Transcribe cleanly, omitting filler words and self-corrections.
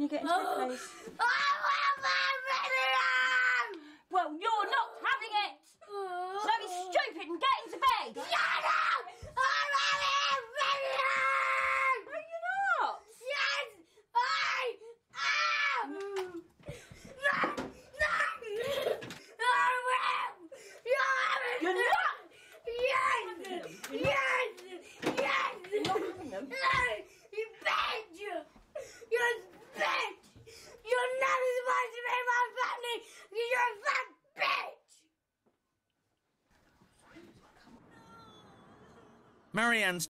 get into the place. Well, you're not having it! So be stupid and get into bed! Shut up! I'm having it! No, you're not! Yes, I am! No! I will! You're not! Yes! Yes! You're not having them. No! You bitch! You bitch! You're never supposed to be in my family! You're a fat bitch! Marianne's